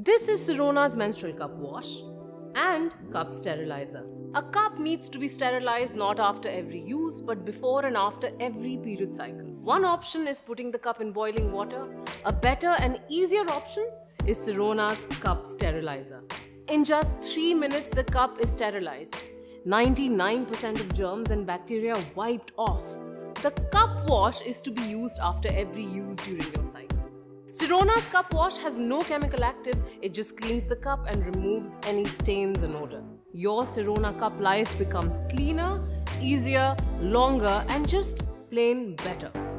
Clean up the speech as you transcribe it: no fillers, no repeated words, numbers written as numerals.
This is Sirona's menstrual cup wash and cup sterilizer. A cup needs to be sterilized not after every use but before and after every period cycle. One option is putting the cup in boiling water. A better and easier option is Sirona's cup sterilizer. In just 3 minutes, the cup is sterilized. 99% of germs and bacteria wiped off. The cup wash is to be used after every use during your cycle. Sirona's cup wash has no chemical actives, it just cleans the cup and removes any stains and odor. Your Sirona cup life becomes cleaner, easier, longer and just plain better.